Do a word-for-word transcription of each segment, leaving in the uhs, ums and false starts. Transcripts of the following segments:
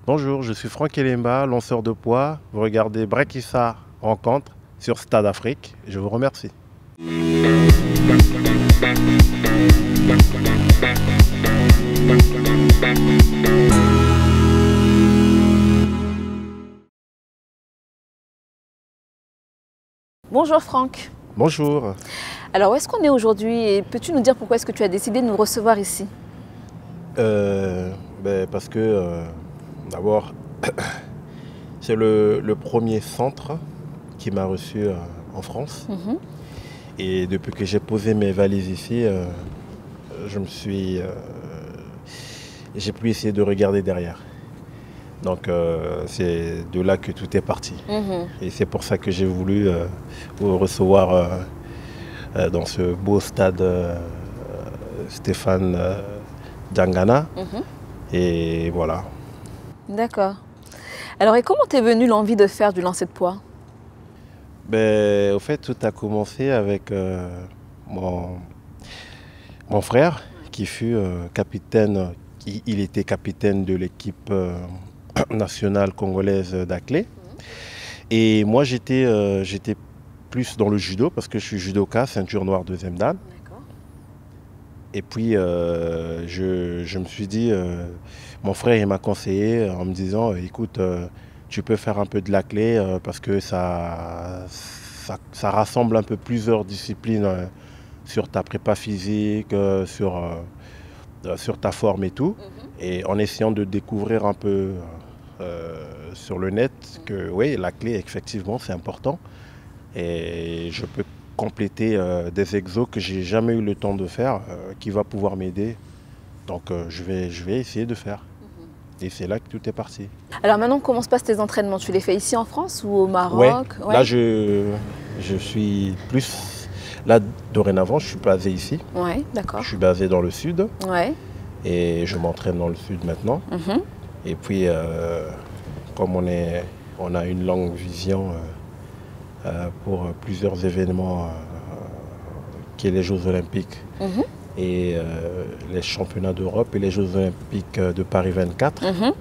Bonjour, je suis Franck Elemba, lanceur de poids. Vous regardez Brekissa Rencontre sur Stade Afrique. Je vous remercie. Bonjour Franck. Bonjour. Alors où est-ce qu'on est aujourd'hui et peux-tu nous dire pourquoi est-ce que tu as décidé de nous recevoir ici? Euh, ben, parce que euh, d'abord, c'est le, le premier centre qui m'a reçu euh, en France. Mhm. Et depuis que j'ai posé mes valises ici, euh, je me suis, euh, j'ai plus essayé de regarder derrière. Donc euh, c'est de là que tout est parti. Mhm. Et c'est pour ça que j'ai voulu euh, vous recevoir euh, euh, dans ce beau stade euh, Stéphane euh, Djangana. Mhm. Et voilà. D'accord. Alors et comment t'es venue l'envie de faire du lancer de poids? Ben, au fait, tout a commencé avec euh, mon, mon frère qui fut euh, capitaine, il, il était capitaine de l'équipe euh, nationale congolaise d'athlé. Et moi, j'étais euh, j'étais plus dans le judo parce que je suis judoka, ceinture noire deuxième dan. D'accord. Et puis, euh, je, je me suis dit, euh, mon frère, il m'a conseillé en me disant, écoute, euh, tu peux faire un peu de l'athlé euh, parce que ça, ça, ça rassemble un peu plusieurs disciplines euh, sur ta prépa physique, euh, sur, euh, euh, sur ta forme et tout. Mhm. Et en essayant de découvrir un peu euh, sur le net que oui, l'athlé, effectivement, c'est important. Et je peux compléter euh, des exos que j'ai jamais eu le temps de faire, euh, qui va pouvoir m'aider. Donc euh, je, vais, je vais essayer de faire. Et c'est là que tout est parti. Alors maintenant, comment se passent tes entraînements? Tu les fais ici en France ou au Ouais, Maroc? là je, je suis plus... Là, dorénavant, je suis basé ici. Ouais, Je d'accord. suis basé dans le sud Ouais. et je m'entraîne dans le sud maintenant. Mhm. Et puis, euh, comme on, est, on a une longue vision euh, euh, pour plusieurs événements, euh, qui est les Jeux Olympiques Mhm. et euh, les championnats d'Europe et les Jeux Olympiques de Paris vingt-quatre. Mhm.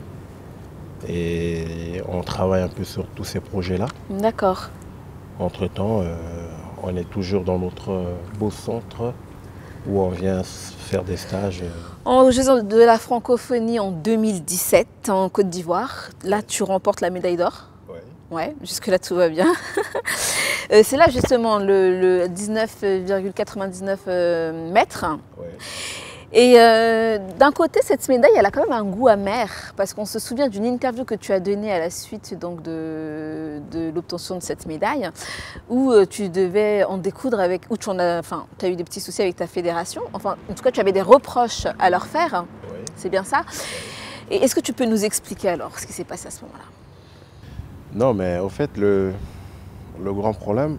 Et on travaille un peu sur tous ces projets-là. D'accord. Entre-temps, euh, on est toujours dans notre beau centre où on vient faire des stages. Aux Jeux de la francophonie en deux mille dix-sept en Côte d'Ivoire, là tu remportes la médaille d'or. Ouais. Ouais, jusque-là tout va bien. Euh, c'est là justement le, le dix-neuf virgule quatre-vingt-dix-neuf euh, mètres. Ouais. Et euh, d'un côté, cette médaille, elle a quand même un goût amer, parce qu'on se souvient d'une interview que tu as donnée à la suite donc, de, de l'obtention de cette médaille, où euh, tu devais en découdre avec, où tu en as, enfin, tu as eu des petits soucis avec ta fédération, enfin, en tout cas, tu avais des reproches à leur faire, Ouais. c'est bien ça. Et est-ce que tu peux nous expliquer alors ce qui s'est passé à ce moment-là? Non, mais au fait, le, le grand problème,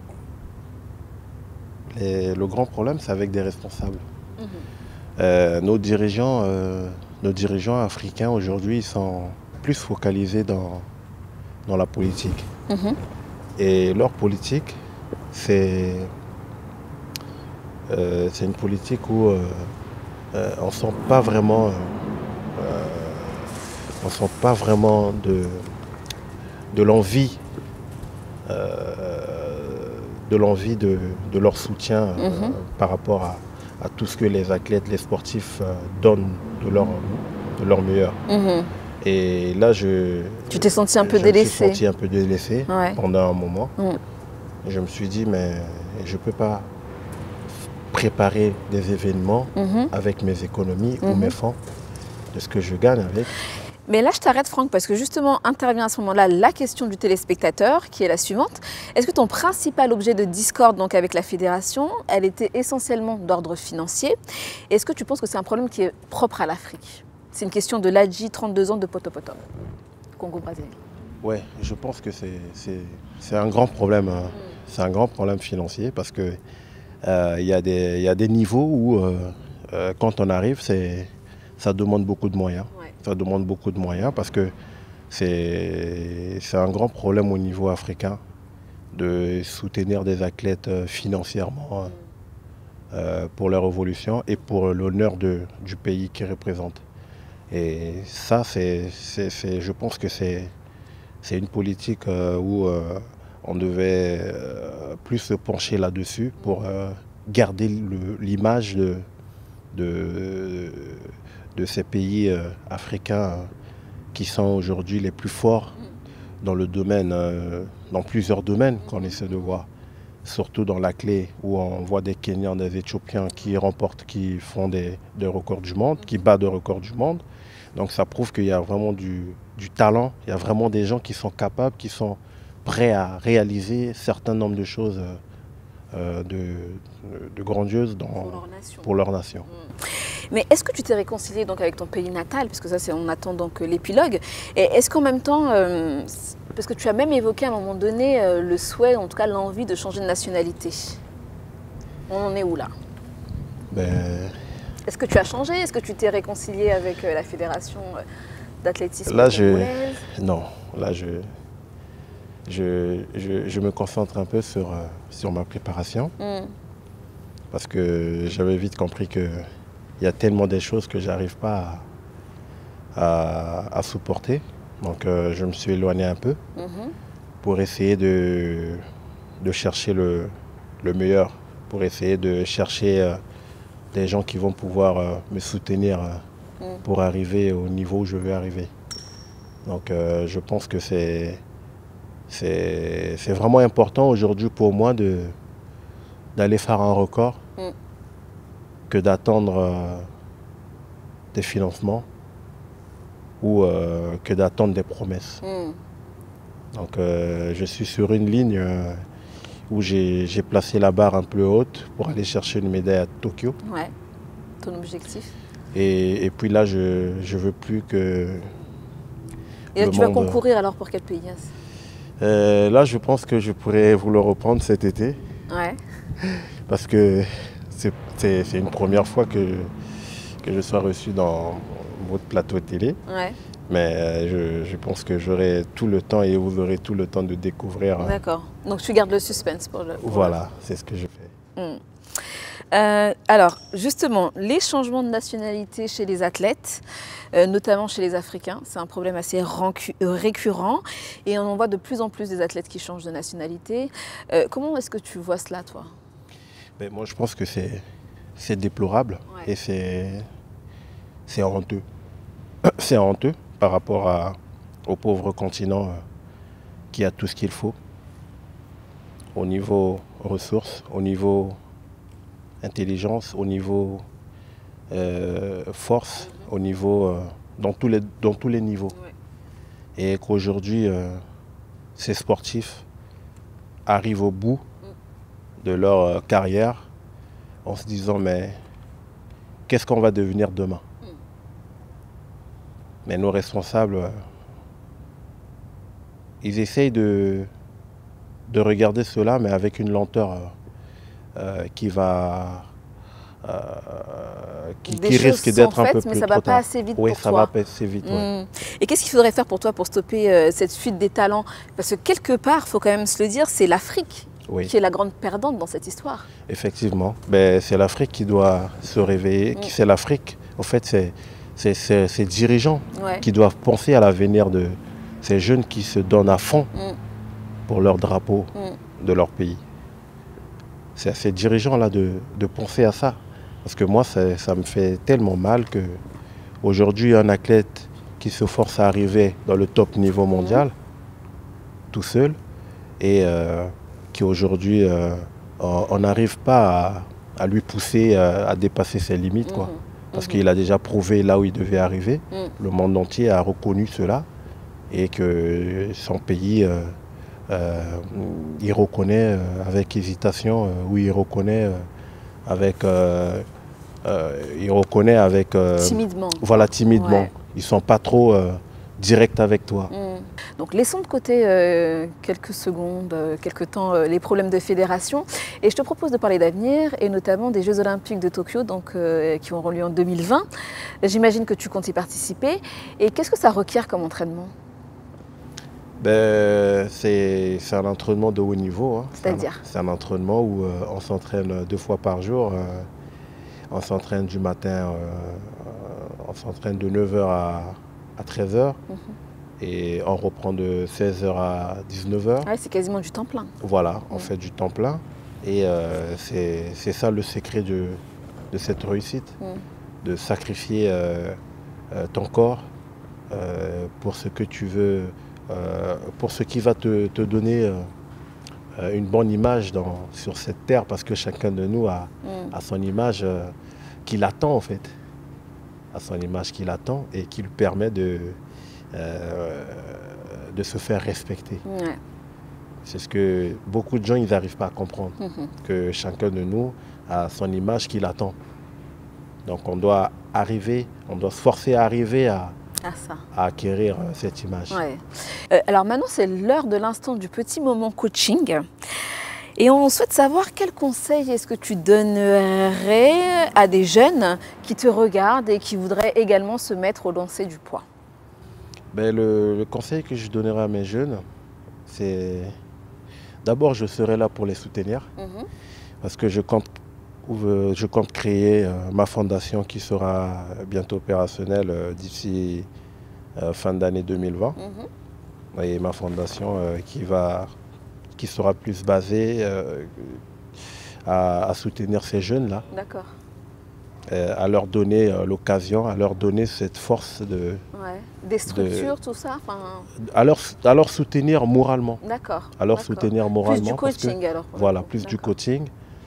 les- le grand problème, c'est avec des responsables. Mhm. Euh, nos dirigeants, euh, nos dirigeants africains aujourd'hui, ils sont plus focalisés dans, dans la politique. Mhm. Et leur politique, c'est euh, c'est une politique où euh, euh, on sent pas vraiment, euh, euh, on sent pas vraiment de, de l'envie, euh, de l'envie de, de leur soutien euh, Mhm. par rapport à, à tout ce que les athlètes, les sportifs euh, donnent de leur, de leur meilleur. Mhm. Et là, je, Tu t'es senti un peu je me suis délaissé. senti un peu délaissé Ouais. pendant un moment. Mhm. Je me suis dit, mais je ne peux pas préparer des événements Mhm. avec mes économies ou Mhm. mes fonds, de ce que je gagne avec. Mais là, je t'arrête, Franck, parce que justement intervient à ce moment-là la question du téléspectateur, qui est la suivante. Est-ce que ton principal objet de discorde donc, avec la fédération, elle était essentiellement d'ordre financier? Est-ce que tu penses que c'est un problème qui est propre à l'Afrique? C'est une question de Ladji, trente-deux ans, de Potopoto, Congo-Brazzaville. Ouais, je pense que c'est c'est- c'est un grand problème. Hein. C'est un grand problème financier parce que euh, il y a des, il y a des niveaux où, euh, euh, quand on arrive, c'est, ça demande beaucoup de moyens. Ouais. Ça demande beaucoup de moyens parce que c'est c'est un grand problème au niveau africain de soutenir des athlètes euh, financièrement euh, pour leur évolution et pour l'honneur de- du pays qu'ils représentent. Et ça, c'est, c'est, c'est, je pense que c'est, c'est une politique euh, où euh, on devait euh, plus se pencher là-dessus pour euh, garder le- l'image de, de, de ces pays euh, africains euh, qui sont aujourd'hui les plus forts dans le domaine, euh, dans plusieurs domaines qu'on essaie de voir. Surtout dans la clé où on voit des Kenyans, des Éthiopiens qui remportent, qui font des, des records du monde, qui battent des records du monde. Donc ça prouve qu'il y a vraiment du, du talent, il y a vraiment des gens qui sont capables, qui sont prêts à réaliser un certain nombre de choses euh, euh, de, de grandioses dans, Pour leur nation. pour leur nation. Mmh. Mais est-ce que tu t'es réconcilié donc avec ton pays natal, parce que ça c'est on attend donc l'épilogue, et est-ce qu'en même temps, euh, parce que tu as même évoqué à un moment donné euh, le souhait, en tout cas l'envie de changer de nationalité. On en est où là? Ben, Est-ce que tu as changé? Est-ce que tu t'es réconcilié avec euh, la fédération euh, d'athlétisme là, je, congolaise? non, là je, je, je, je me concentre un peu sur, euh, sur ma préparation Mmh. parce que j'avais vite compris que il y a tellement des choses que j'arrive pas à, à, à supporter. Donc euh, je me suis éloigné un peu Mmh. pour essayer de, de chercher le, le meilleur, pour essayer de chercher euh, des gens qui vont pouvoir euh, me soutenir euh, Mm. pour arriver au niveau où je veux arriver. Donc euh, je pense que c'est, c'est, c'est vraiment important aujourd'hui pour moi de, d'aller faire un record Mm. que d'attendre euh, des financements ou euh, que d'attendre des promesses. Mm. Donc euh, je suis sur une ligne euh, où j'ai, j'ai placé la barre un peu haute pour aller chercher une médaille à Tokyo. Ouais, ton objectif. Et, et puis là, je ne veux plus que... Et là, le tu vas monde- concourir alors pour quel pays? Euh, là, je pense que je pourrais vous le reprendre cet été Ouais. parce que c'est, c'est, c'est une première fois que, que je sois reçu dans votre plateau télé. Ouais, Mais euh, je, je pense que j'aurai tout le temps et vous aurez tout le temps de découvrir. hein. d'accord. Donc tu gardes le suspense pour le. pour Voilà, c'est ce que je fais. le- Mm. Euh, alors, justement, les changements de nationalité chez les athlètes, euh, notamment chez les Africains, c'est un problème assez rencu- euh, récurrent et on en voit de plus en plus des athlètes qui changent de nationalité. Euh, comment est-ce que tu vois cela, toi? Mais moi, je pense que c'est, c'est déplorable Ouais. et c'est, c'est honteux. C'est honteux par rapport à, au pauvre continent euh, qui a tout ce qu'il faut au niveau ressources, au niveau intelligence, au niveau euh, force, au niveau euh, dans, tous les, dans tous les niveaux. Ouais. Et qu'aujourd'hui, euh, ces sportifs arrivent au bout de leur euh, carrière en se disant mais qu'est-ce qu'on va devenir demain? Mm. Mais nos responsables, euh, ils essayent de, de regarder cela, mais avec une lenteur euh, euh, qui va, euh, qui, Des qui choses risque sont d'être un peu faites, plus mais ça trop va pas tard. assez vite Oui, pour ça toi. va pas assez vite. ouais. Mm. Et qu'est-ce qu'il faudrait faire pour toi pour stopper euh, cette fuite des talents? Parce que quelque part, il faut quand même se le dire, c'est l'Afrique Oui, qui est la grande perdante dans cette histoire. effectivement. Ben, c'est l'Afrique qui doit se réveiller. Mm. C'est l'Afrique, en fait, c'est c'est- c'est- ces dirigeants Ouais. qui doivent penser à l'avenir de ces jeunes qui se donnent à fond Mm. pour leur drapeau Mm. de leur pays. C'est à ces dirigeants-là de, de penser à ça. Parce que moi, ça, ça me fait tellement mal que aujourd'hui, un athlète qui se force à arriver dans le top niveau mondial, tout seul, et euh, qui aujourd'hui, euh, on on n'arrive pas à, à lui pousser euh, à dépasser ses limites, quoi. Mhm. Parce Mhm. qu'il a déjà prouvé là où il devait arriver. Mm. Le monde entier a reconnu cela et que son pays, euh, euh, il reconnaît euh, avec hésitation, euh, ou il reconnaît euh, avec, euh, euh, il reconnaît avec, euh, Timidement. voilà, timidement. Ouais. Ils sont pas trop euh, directs avec toi. Mm. Donc laissons de côté euh, quelques secondes, euh, quelques temps, euh, les problèmes de fédération. Et je te propose de parler d'avenir et notamment des Jeux Olympiques de Tokyo donc, euh, qui auront lieu en deux mille vingt. J'imagine que tu comptes y participer. Et qu'est-ce que ça requiert comme entraînement? Ben, c'est c'est un entraînement de haut niveau. hein. C'est un- C'est-à-dire? C'est un entraînement où euh, on s'entraîne deux fois par jour. euh, on s'entraîne du matin, euh, on s'entraîne de neuf heures à, à treize heures. Mmh. Et on reprend de seize heures à dix-neuf heures. Ouais, c'est quasiment du temps plein. Voilà, on mmh. fait du temps plein. Et euh, c'est ça le secret de, de cette réussite, mmh. de sacrifier euh, euh, ton corps euh, pour ce que tu veux, euh, pour ce qui va te, te donner euh, une bonne image dans, sur cette terre, parce que chacun de nous a, mmh. a son image euh, qu'il attend en fait, a son image qu'il attend et qui lui permet de, euh, de se faire respecter. Ouais. C'est ce que beaucoup de gens ils n'arrivent pas à comprendre, mmh. que chacun de nous a son image qu'il attend. Donc on doit arriver, on doit se forcer à arriver à, à, ça. à acquérir cette image. Ouais. Euh, alors maintenant c'est l'heure de l'instant du petit moment coaching. Et on souhaite savoir quel conseil est-ce que tu donnerais à des jeunes qui te regardent et qui voudraient également se mettre au lancer du poids. Ben, le, le conseil que je donnerais à mes jeunes, c'est d'abord je serai là pour les soutenir, mmh. parce que je compte, je compte créer euh, ma fondation qui sera bientôt opérationnelle euh, d'ici euh, fin d'année deux mille vingt. Mmh. Et ma fondation euh, qui, va, qui sera plus basée euh, à, à soutenir ces jeunes-là. D'accord. À leur donner euh, l'occasion, à leur donner cette force de... Ouais. Des structures, de, tout ça enfin... à, leur, à leur soutenir moralement. D'accord. À leur soutenir moralement. Plus du coaching que, alors. Voilà, plus du coaching.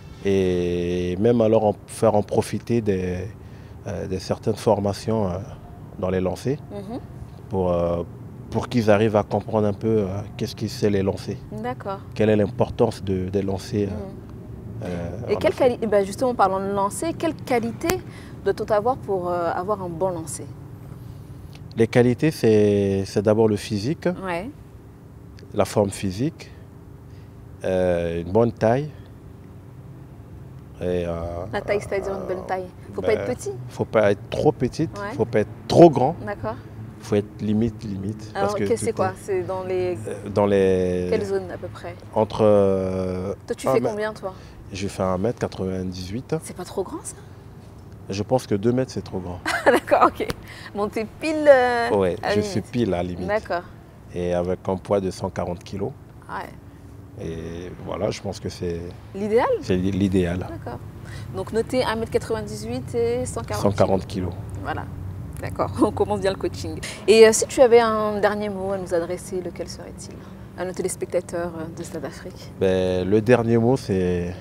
Et même alors en faire en profiter des, euh, de certaines formations euh, dans les lancers, mmh. pour, euh, pour qu'ils arrivent à comprendre un peu euh, qu'est-ce que c'est les lancers. D'accord. Quelle est l'importance de, des lancers. Euh, mmh. Euh, et quelle quali- ben justement, parlant de lancer, quelle qualité doit-on avoir pour euh, avoir un bon lancer? Les qualités, c'est d'abord le physique, ouais. la forme physique, euh, une bonne taille. Et, euh, la taille, c'est-à-dire une bonne taille. Il ne faut ben, pas être petit? Il ne faut pas être trop petite, il ouais. ne faut pas être trop grand. D'accord. Il faut être limite, limite. Alors, c'est quoi? C'est dans les... dans les... Quelle zone à peu près? Entre... Euh, toi, tu fais combien, toi? Je fais un mètre quatre-vingt-dix-huit. C'est pas trop grand, ça? Je pense que deux mètres, c'est trop grand. D'accord, ok. Bon, t'es pile euh, Oui, je limite. suis pile à la limite. D'accord. Et avec un poids de cent quarante kilos. Ouais. Et voilà, je pense que c'est... L'idéal? C'est l'idéal. D'accord. Donc, notez un mètre quatre-vingt-dix-huit et cent quarante cent quarante kilos. Voilà. D'accord, on commence bien le coaching. Et euh, si tu avais un dernier mot à nous adresser, lequel serait-il à nos téléspectateurs de Stade Afrique? Ben, le dernier mot, c'est...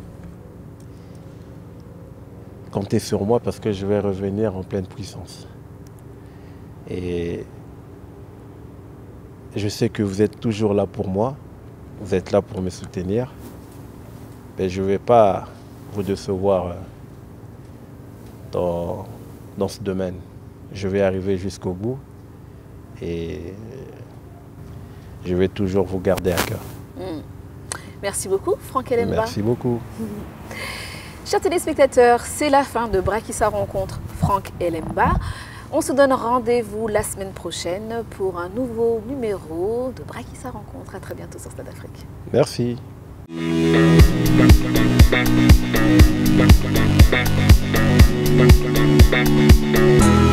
comptez sur moi parce que je vais revenir en pleine puissance. Et je sais que vous êtes toujours là pour moi, vous êtes là pour me soutenir. Mais je ne vais pas vous décevoir dans, dans ce domaine. Je vais arriver jusqu'au bout et je vais toujours vous garder à cœur. Mmh. Merci beaucoup, Franck Elemba. Merci beaucoup. Chers téléspectateurs, c'est la fin de Brakissa Rencontre Franck Elemba. On se donne rendez-vous la semaine prochaine pour un nouveau numéro de Brakissa Rencontre. À très bientôt sur Stade Afrique. Merci. Thank you.